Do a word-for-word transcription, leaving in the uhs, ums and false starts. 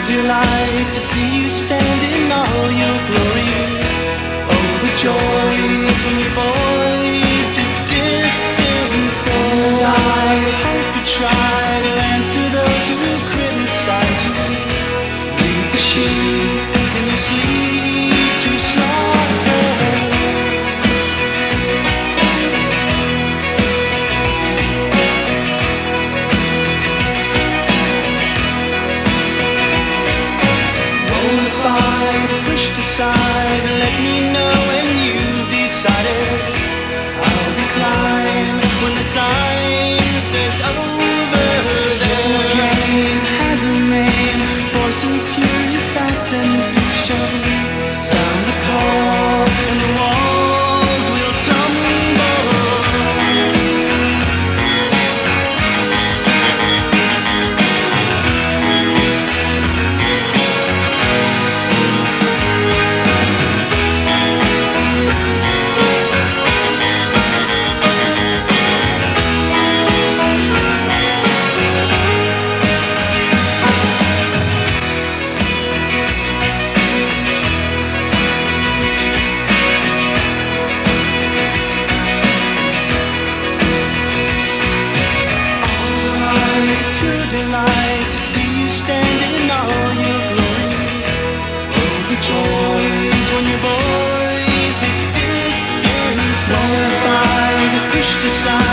delight to see you stand in all your glory. Oh, the joys when your voice is distant. And I hope to try to answer those who criticize you. Lead the sheep in your sleep to slaughter. Pushed aside, let me know when you've decided. I'll decline when the sign says over there. Your game has a name, force and fury, fact and fiction. Sound the call and the walls will tumble. Delight to see you standing in all your glory. Oh, the joys when your voice is distant. So I pushed aside.